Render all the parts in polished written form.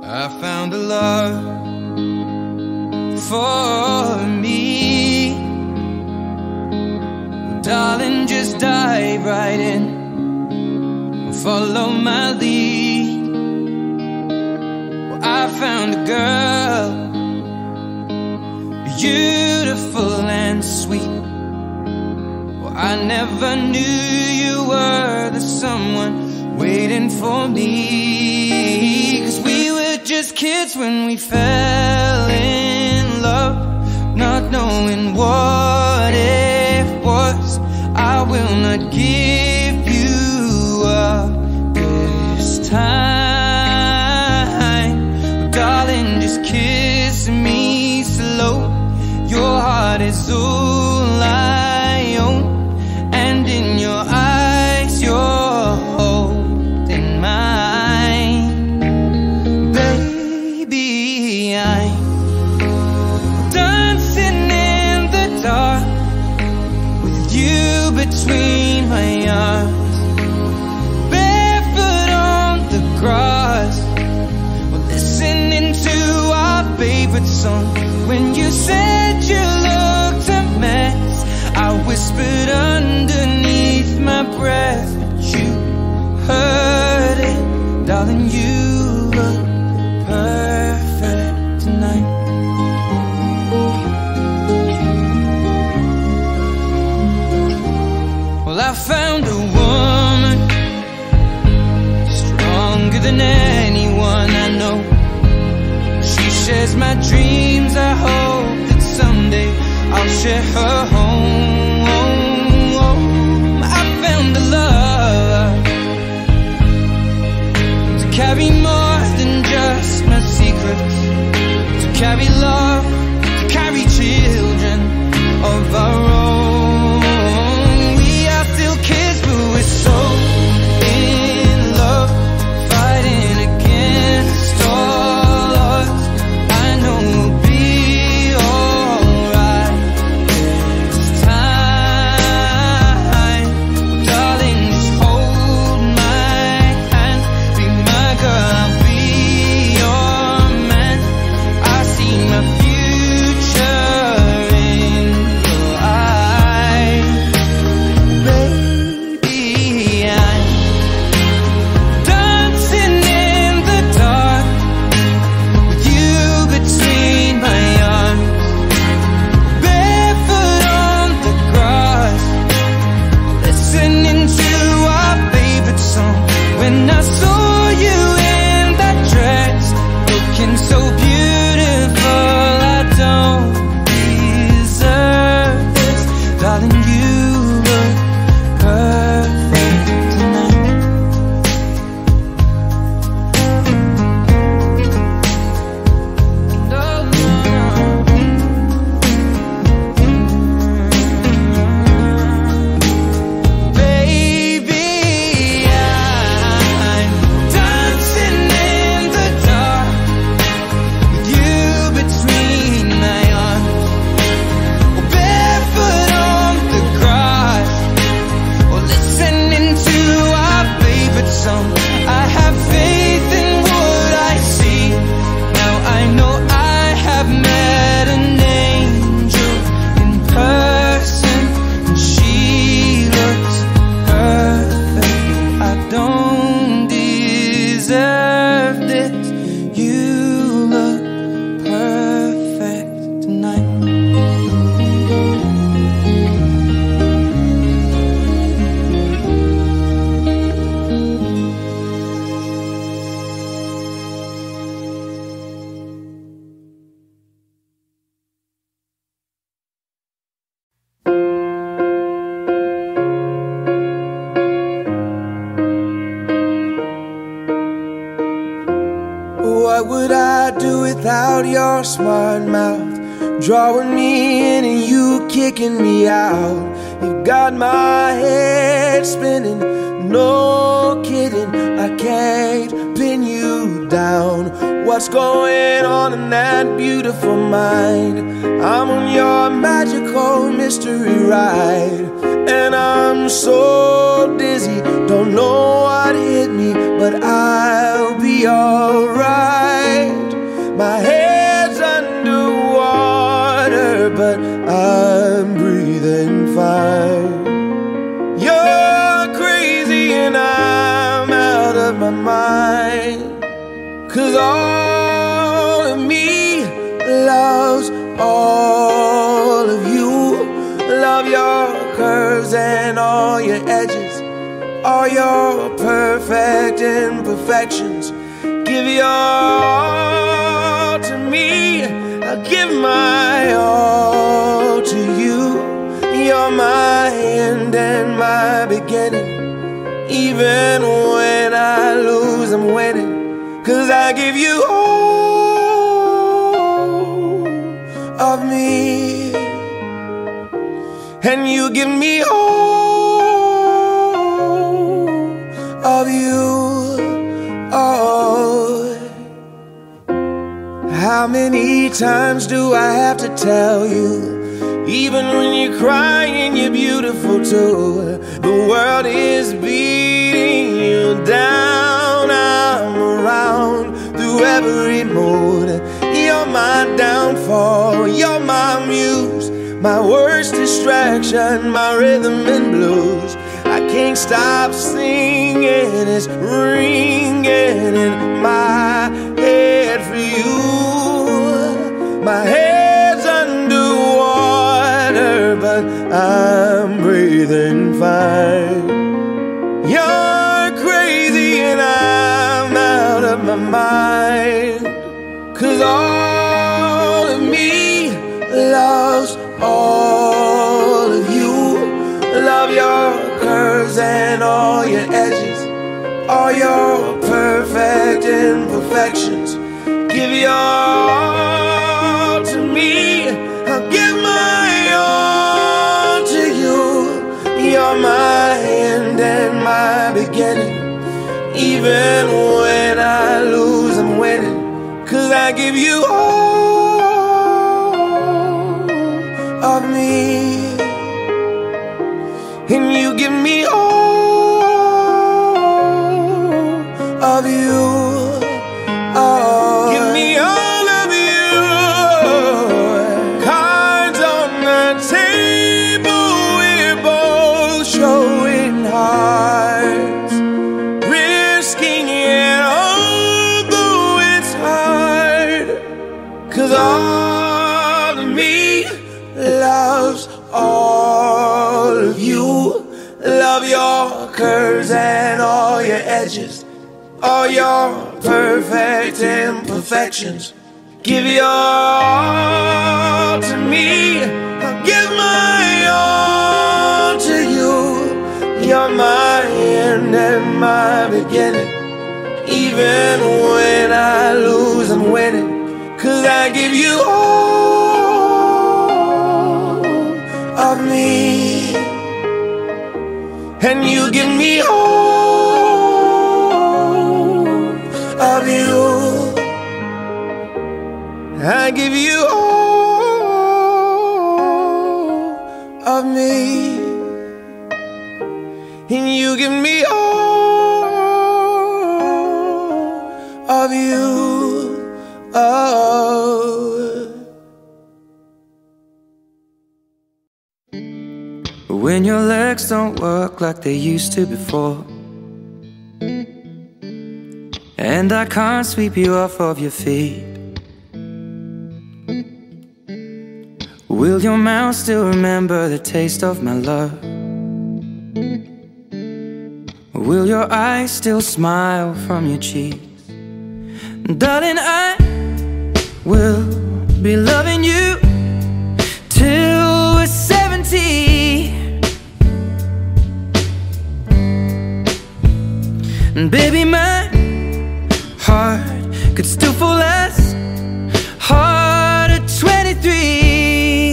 I found a love for me. Well, darling, just dive right in and follow my lead. Well, I found a girl, beautiful and sweet. Well, I never knew you were the someone waiting for me. 'Cause we were just kids when we fell in love, not knowing what it was. I will not give you up this time. Darling, just kiss me slow. Your heart is all I own, and in your eyes you're holding mine. Baby, I'm dancing in the dark with you between my arms, barefoot on the grass. We're listening to our favorite song. When you said you looked a mess, I whispered underneath my breath, but you heard it. Darling, you look perfect tonight. Well, I found a woman stronger than anyone I know. She shares my dreams. I hope that someday I'll share her home. I found a love to carry more than just my secrets, to carry love, to carry children of our own. We are still kids, but we're so in love, fighting against all odds. I know we'll be alright this time. Darling, just hold my hand, be my girl, I'll be your man. I see my future in your eyes. Baby, I'm dancing in the dark with you between my arms, barefoot on the grass, listening to our favorite song. When I saw you in that dress, looking so beautiful, I don't deserve this. Darling, you look perfect tonight. No, no, baby, I'm dancing in the dark with you between my arms, barefoot on the grass, or listening to our favorite song. I have faith in what I see. Now I know I have met an angel in person, and she looks perfect. I don't deserve this. You look perfect tonight. What would I do without your smart mouth, drawing me in and you kicking me out? You got my head spinning, no kidding, I can't pin you down. What's going on in that beautiful mind? I'm on your magical mystery ride, and I'm so dizzy, don't know what hit me, but I'll be alright. my mind. 'Cause all of me loves all of you. Love your curves and all your edges, all your perfect imperfections. Give your all to me, I'll give my all to you. You're my end and my beginning. Even when I lose, I'm winning. 'Cause I give you all of me, and you give me all of you. Oh, how many times do I have to tell you? Even when you're crying, you're beautiful too. The world is beating you down. I'm around through every mood. You're my downfall, you're my muse, my worst distraction, my rhythm and blues. I can't stop singing, it's ringing in my head for you. My head's underwater, but I'm breathing fine. You're crazy and I'm out of my mind. 'Cause all of me loves all of you. Love your curves and all your edges, all your perfect imperfections. Give your all to me, I'll give my all to you. You're my end and my beginning. Even when I lose, I'm winning. 'Cause I give you all of me, and you give me all of you. Oh, give me all of you. Cards on the table, we're both showing hearts, risking it although it's hard. 'Cause all of me loves all of you. Love your curves and all your edges, all your perfect imperfections. Give your all to me, I'll give my all to you. You're my end and my beginning. Even when I lose, I'm winning. 'Cause I give you all of me, and you give me all of you. I give you all of me, and you give me all of you. Oh. When your legs don't work like they used to before, and I can't sweep you off of your feet, will your mouth still remember the taste of my love? Will your eyes still smile from your cheeks? Darling, I will be loving you till we're 70. And baby, my heart could still fall as hard at 23.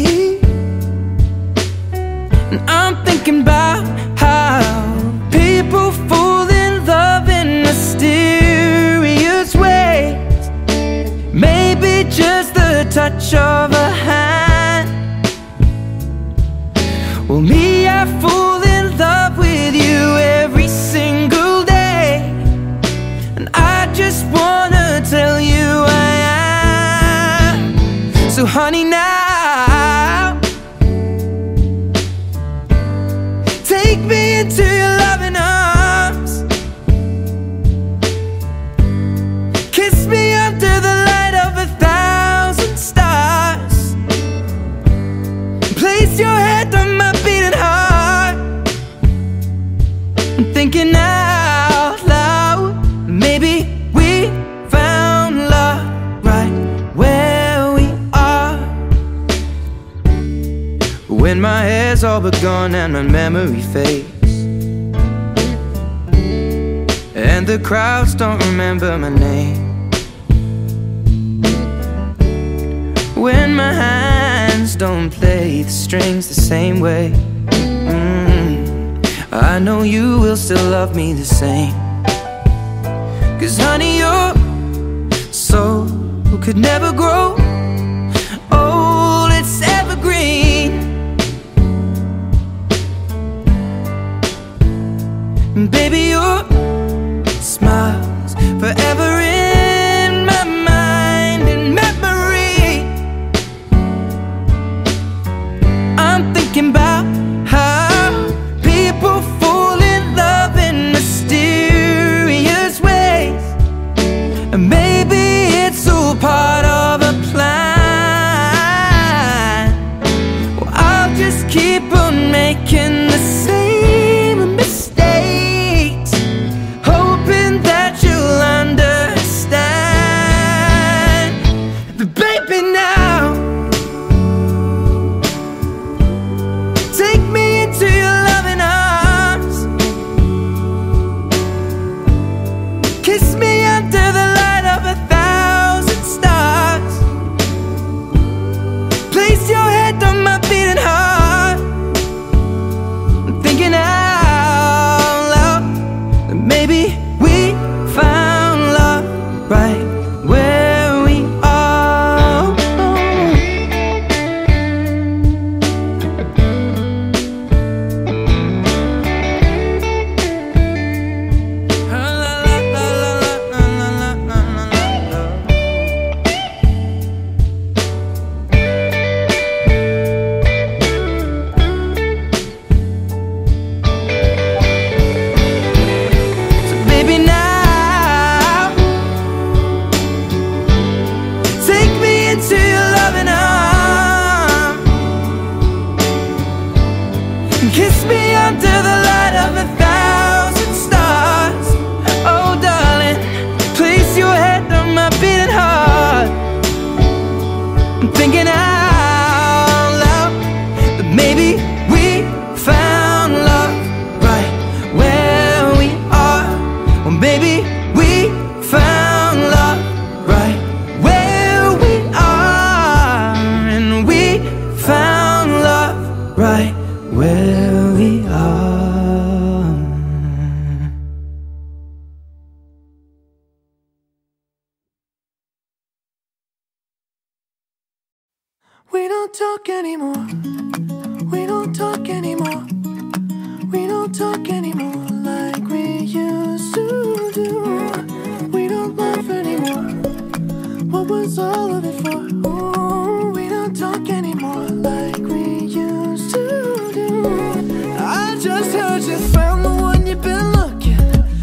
And I'm thinking about how people fall in love in mysterious ways. Maybe just the touch of a hand. Well, me, I fall in love with you every single day, and I just wanna tell you I am. So honey, now take me into your loving arms. Kiss me under the light of 1,000 stars. Place your head on my beating heart. I'm thinking out loud, maybe we found love right where we are. When my hair's all but gone and my memory fades, and the crowds don't remember my name, when my hands don't play the strings the same way, I know you will still love me the same. 'Cause honey, your soul could never grow old, it's evergreen. And baby, your smile's forever in my mind and memory. I'm thinking about how people fall in love in mysterious ways, and maybe it's all part of a plan. Well, I'll just keep on making the same mistakes, hoping that you'll understand. But baby, now take me into your loving arms. Kiss me under the light of 1,000 stars. Place your head on my beating heart. I'm thinking out loud that maybe we found love right where we are. So baby, now take me into your loving arms. Kiss me under the light of 1,000 stars. Oh darling, place your head on my beating heart. I'm thinking out loud that maybe we found love right where we are. Or maybe we found love right where we are. And we found love right where we are. We don't talk anymore. We don't talk anymore. We don't talk anymore like we used to do. We don't laugh anymore. What was all of it for? Ooh, we don't talk anymore like we used to do. I just heard you found the one you've been looking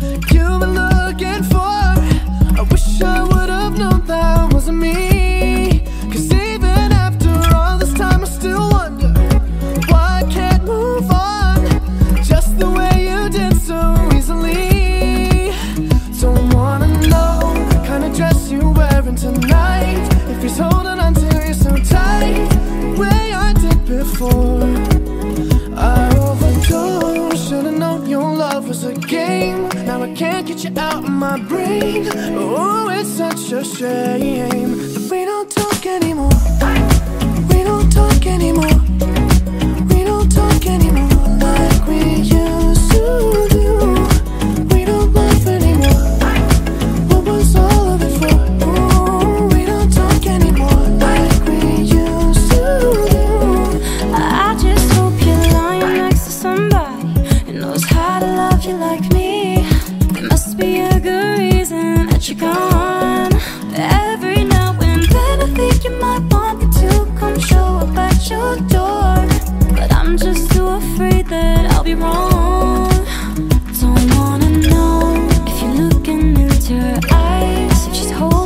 for. I wish I would have known that wasn't me. 'Cause even after all this time I still wonder why I can't move on just the way you did so easily. Don't wanna know the kind of dress you're wearing tonight, if he's holding on to you so tight the way I did before. I overdosed, should've known your love was a game. Now I can't get you out of my brain. Oh, it's such a shame that we don't talk anymore. We don't talk anymore. We don't talk anymore like we used to do. We don't laugh anymore. What was all of it for? Ooh, we don't talk anymore like we used to do. I just hope you're lying next to somebody who knows how to love you like me. There must be a good reason that you're gone. Every now and then I think you might want me to come show up at your door, but I'm just too afraid that I'll be wrong. Don't wanna know if you're looking into her eyes, if she's holding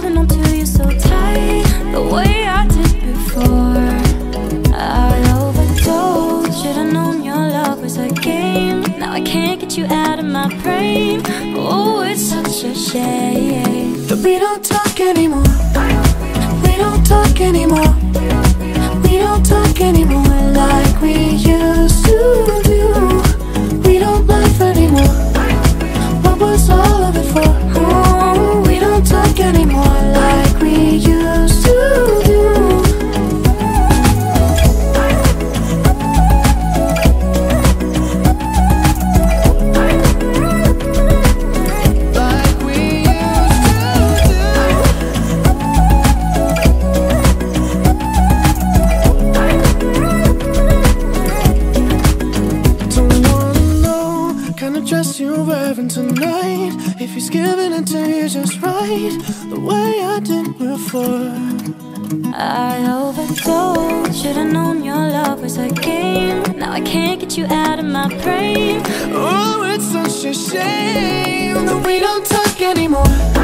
cliche that we don't talk anymore. We don't talk anymore. We don't talk anymore like we used to do. We don't laugh anymore. What was all of it for? Oh, we don't talk anymore like we used to do. Dress you're wearing tonight, if he's giving it to you just right, the way I did before. I overdosed, should've known your love was a game. Now I can't get you out of my brain. Oh, it's such a shame that we don't talk anymore.